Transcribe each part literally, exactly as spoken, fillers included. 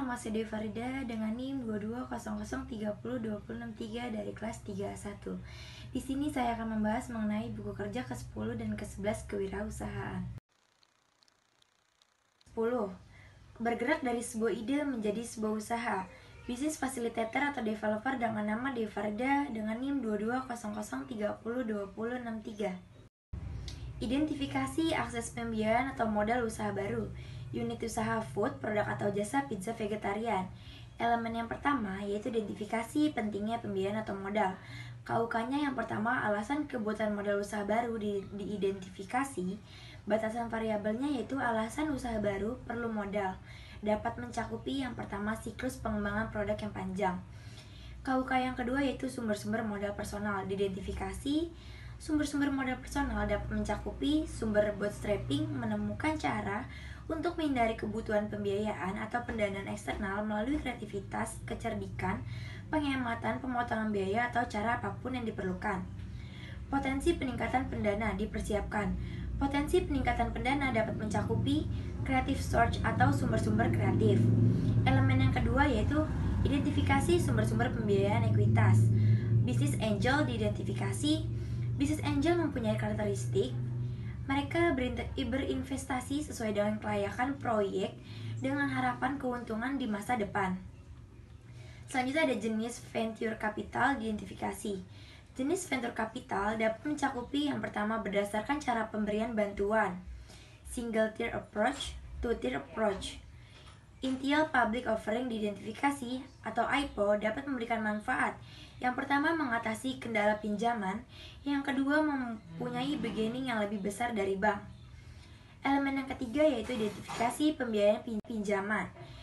nama saya Dewi Farida dengan N I M dua dua nol nol tiga nol dua nol enam tiga dari kelas tiga A satu. Di sini saya akan membahas mengenai buku kerja ke sepuluh dan ke sebelas kewirausahaan. sepuluh. Bergerak dari sebuah ide menjadi sebuah usaha. Bisnis fasilitator atau developer dengan nama Dewi Farida dengan N I M dua dua nol nol tiga nol dua nol enam tiga. Identifikasi akses pembiayaan atau modal usaha baru. Unit usaha food, produk atau jasa pizza vegetarian. Elemen yang pertama yaitu identifikasi pentingnya pembiayaan atau modal. K U K-nya yang pertama, alasan kebutuhan modal usaha baru di, diidentifikasi. Batasan variabelnya yaitu alasan usaha baru perlu modal. Dapat mencakupi yang pertama siklus pengembangan produk yang panjang. K U K yang kedua yaitu sumber-sumber modal personal. Diidentifikasi sumber-sumber modal personal dapat mencakupi sumber bootstrapping, menemukan cara untuk menghindari kebutuhan pembiayaan atau pendanaan eksternal melalui kreativitas, kecerdikan, penghematan, pemotongan biaya, atau cara apapun yang diperlukan. Potensi peningkatan pendana dipersiapkan. Potensi peningkatan pendana dapat mencakupi creative source atau sumber-sumber kreatif. Elemen yang kedua yaitu identifikasi sumber-sumber pembiayaan ekuitas. Business angel diidentifikasi. Business angel mempunyai karakteristik mereka berinvestasi sesuai dengan kelayakan proyek dengan harapan keuntungan di masa depan. Selanjutnya ada jenis venture capital diidentifikasi. Jenis venture capital dapat mencakupi yang pertama berdasarkan cara pemberian bantuan, single tier approach, two tier approach. Initial public offering diidentifikasi atau I P O dapat memberikan manfaat. Yang pertama mengatasi kendala pinjaman, yang kedua mempunyai bargaining yang lebih besar dari bank. Elemen yang ketiga yaitu identifikasi pembiayaan pinjaman.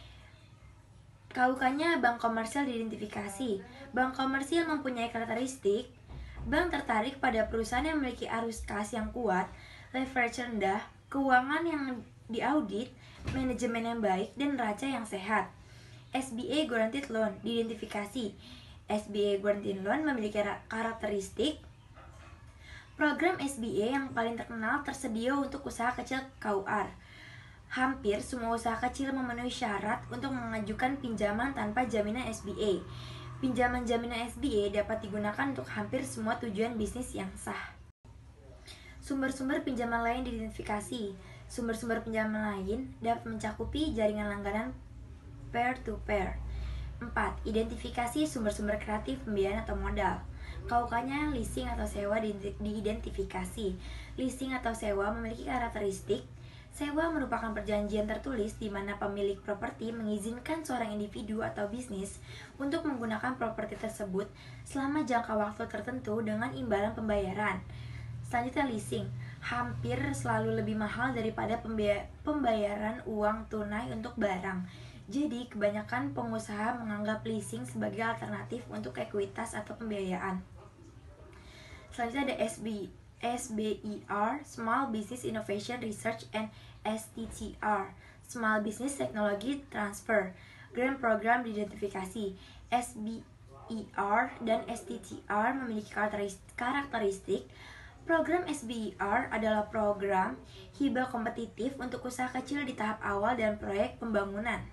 K U K-nya bank komersial diidentifikasi. Bank komersial mempunyai karakteristik bank tertarik pada perusahaan yang memiliki arus kas yang kuat, leverage rendah, keuangan yang diaudit, manajemen yang baik, dan neraca yang sehat. S B A Guaranteed Loan diidentifikasi. S B A Guaranteed Loan memiliki karakteristik program S B A yang paling terkenal tersedia untuk usaha kecil K U R. Hampir semua usaha kecil memenuhi syarat untuk mengajukan pinjaman tanpa jaminan S B A. Pinjaman jaminan S B A dapat digunakan untuk hampir semua tujuan bisnis yang sah. Sumber-sumber pinjaman lain diidentifikasi. Sumber-sumber pinjaman lain dapat mencakupi jaringan langganan peer-to-peer. empat. Identifikasi sumber-sumber kreatif pembiayaan atau modal. K U K-nya leasing atau sewa diidentifikasi. Leasing atau sewa memiliki karakteristik sewa merupakan perjanjian tertulis di mana pemilik properti mengizinkan seorang individu atau bisnis untuk menggunakan properti tersebut selama jangka waktu tertentu dengan imbalan pembayaran. Selanjutnya leasing, hampir selalu lebih mahal daripada pembayaran uang tunai untuk barang. Jadi, kebanyakan pengusaha menganggap leasing sebagai alternatif untuk ekuitas atau pembiayaan. Selanjutnya ada S B, S B I R, Small Business Innovation Research and S T T R, Small Business Technology Transfer. Grant Program diidentifikasi. S B I R dan S T T R memiliki karakteristik. Program S B I R adalah program hibah kompetitif untuk usaha kecil di tahap awal dan proyek pembangunan.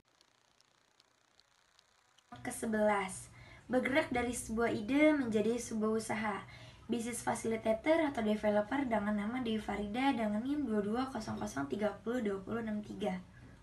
Kesebelas, bergerak dari sebuah ide menjadi sebuah usaha. Bisnis fasilitator atau developer dengan nama Dewi Farida dengan N I M dua dua nol nol tiga nol dua nol enam tiga.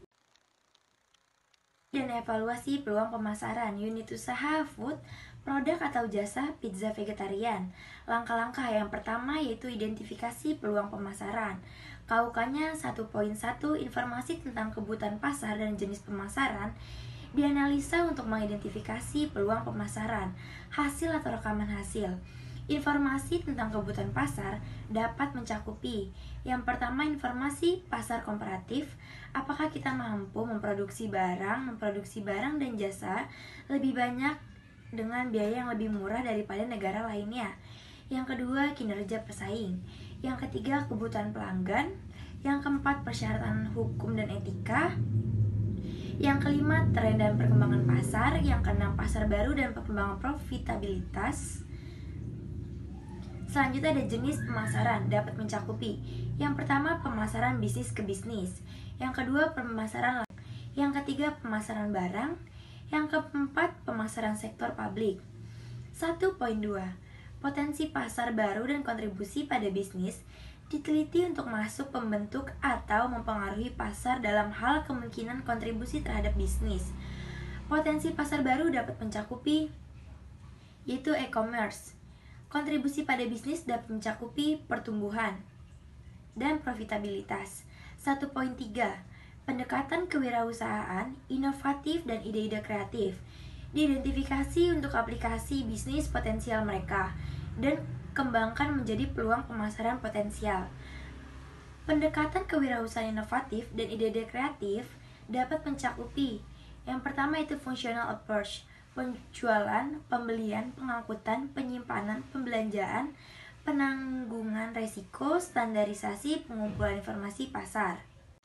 Dan evaluasi peluang pemasaran. Unit usaha food, produk atau jasa pizza vegetarian. Langkah-langkah yang pertama yaitu identifikasi peluang pemasaran. K U K-nya satu titik satu, informasi tentang kebutuhan pasar dan jenis pemasaran dianalisa untuk mengidentifikasi peluang pemasaran, hasil atau rekaman hasil. Informasi tentang kebutuhan pasar dapat mencakupi yang pertama informasi pasar komparatif, apakah kita mampu memproduksi barang, memproduksi barang dan jasa lebih banyak dengan biaya yang lebih murah daripada negara lainnya. Yang kedua, kinerja pesaing. Yang ketiga, kebutuhan pelanggan. Yang keempat, persyaratan hukum dan etika. Yang kelima, tren dan perkembangan pasar. Yang keenam, pasar baru dan perkembangan profitabilitas. Selanjutnya ada jenis pemasaran, dapat mencakupi yang pertama, pemasaran bisnis ke bisnis. Yang kedua, pemasaran Yang ketiga, pemasaran barang. Yang keempat, pemasaran sektor publik. satu titik dua. Potensi pasar baru dan kontribusi pada bisnis diteliti untuk masuk pembentuk atau mempengaruhi pasar dalam hal kemungkinan kontribusi terhadap bisnis. Potensi pasar baru dapat mencakupi yaitu e-commerce. Kontribusi pada bisnis dapat mencakupi pertumbuhan dan profitabilitas. satu titik tiga. Pendekatan kewirausahaan, inovatif, dan ide-ide kreatif diidentifikasi untuk aplikasi bisnis potensial mereka dan kembangkan menjadi peluang pemasaran potensial. Pendekatan kewirausahaan inovatif dan ide-ide kreatif dapat mencakupi yang pertama itu functional approach, penjualan, pembelian, pengangkutan, penyimpanan, pembelanjaan, penanggungan resiko, standarisasi, pengumpulan informasi pasar.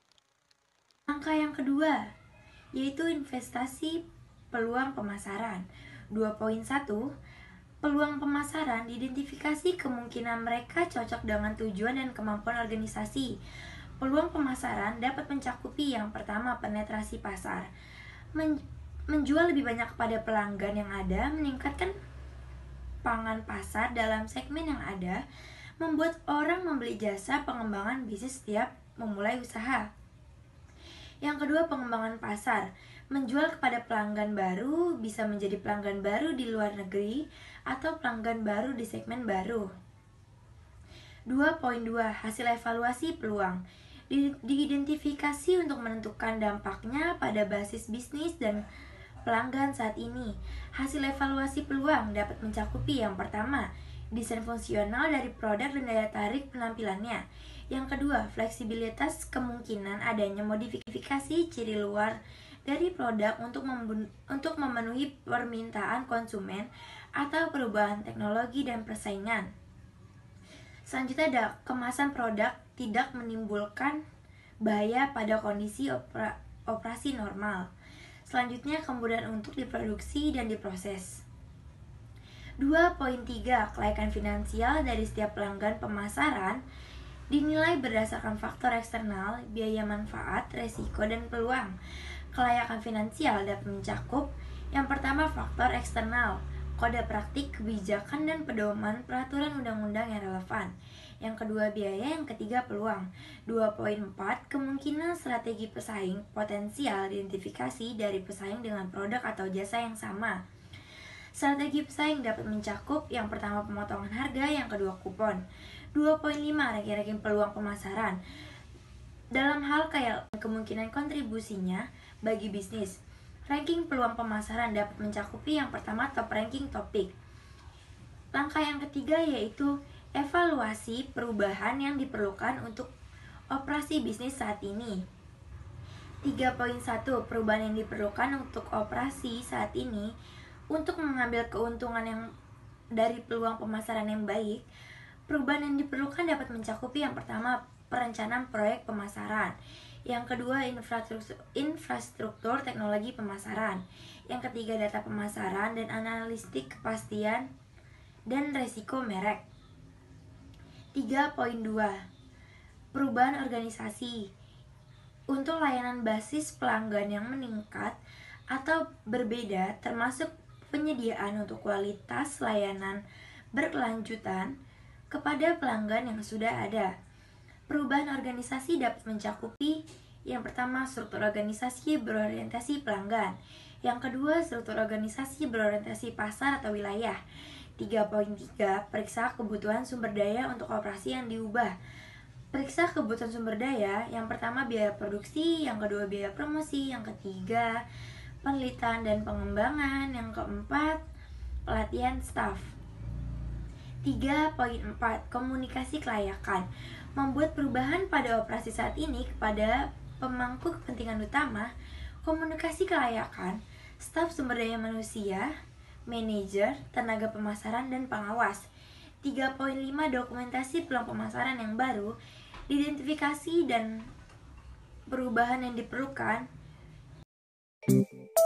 Angka yang kedua yaitu investasi peluang pemasaran. dua titik satu. Peluang pemasaran diidentifikasi kemungkinan mereka cocok dengan tujuan dan kemampuan organisasi. Peluang pemasaran dapat mencakupi yang pertama penetrasi pasar, Men- menjual lebih banyak kepada pelanggan yang ada, meningkatkan pangan pasar dalam segmen yang ada, membuat orang membeli jasa pengembangan bisnis setiap memulai usaha. Yang kedua, pengembangan pasar. Menjual kepada pelanggan baru, bisa menjadi pelanggan baru di luar negeri atau pelanggan baru di segmen baru. dua titik dua. Hasil evaluasi peluang. Di, diidentifikasi untuk menentukan dampaknya pada basis bisnis dan pelanggan saat ini. Hasil evaluasi peluang dapat mencakupi yang pertama, desain fungsional dari produk dan daya tarik penampilannya. Yang kedua, fleksibilitas kemungkinan adanya modifikasi ciri luar dari produk untuk, untuk memenuhi permintaan konsumen atau perubahan teknologi dan persaingan. Selanjutnya ada kemasan produk tidak menimbulkan bahaya pada kondisi opera, operasi normal. Selanjutnya kemudahan untuk diproduksi dan diproses. dua titik tiga. Kelayakan finansial dari setiap pelanggan pemasaran dinilai berdasarkan faktor eksternal, biaya manfaat, resiko, dan peluang. Kelayakan finansial dapat mencakup yang pertama faktor eksternal, kode praktik, kebijakan, dan pedoman peraturan undang-undang yang relevan. Yang kedua biaya, yang ketiga peluang. dua titik empat. Kemungkinan strategi pesaing potensial identifikasi dari pesaing dengan produk atau jasa yang sama. Strategi pesaing dapat mencakup yang pertama pemotongan harga, yang kedua kupon. dua titik lima. Ranking-ranking peluang pemasaran. Dalam hal kayak kemungkinan kontribusinya bagi bisnis. Ranking peluang pemasaran dapat mencakupi yang pertama top ranking topik. Langkah yang ketiga yaitu evaluasi perubahan yang diperlukan untuk operasi bisnis saat ini. tiga titik satu. Perubahan yang diperlukan untuk operasi saat ini untuk mengambil keuntungan yang dari peluang pemasaran yang baik. Perubahan yang diperlukan dapat mencakupi yang pertama perencanaan proyek pemasaran, yang kedua infrastruktur, infrastruktur teknologi pemasaran, yang ketiga data pemasaran dan analitik kepastian dan resiko merek. tiga titik dua. Perubahan organisasi. Untuk layanan basis pelanggan yang meningkat atau berbeda, termasuk penyediaan untuk kualitas layanan berkelanjutan kepada pelanggan yang sudah ada. Perubahan organisasi dapat mencakupi yang pertama struktur organisasi berorientasi pelanggan, yang kedua struktur organisasi berorientasi pasar atau wilayah. tiga titik tiga. Periksa kebutuhan sumber daya untuk operasi yang diubah. Periksa kebutuhan sumber daya, yang pertama biaya produksi, yang kedua biaya promosi, yang ketiga penelitian dan pengembangan, yang keempat pelatihan staf. tiga titik empat. Komunikasi kelayakan. Membuat perubahan pada operasi saat ini kepada pemangku kepentingan utama. Komunikasi kelayakan, staf sumber daya manusia, manajer, tenaga pemasaran, dan pengawas. tiga titik lima. Dokumentasi peluang pemasaran yang baru, identifikasi dan perubahan yang diperlukan.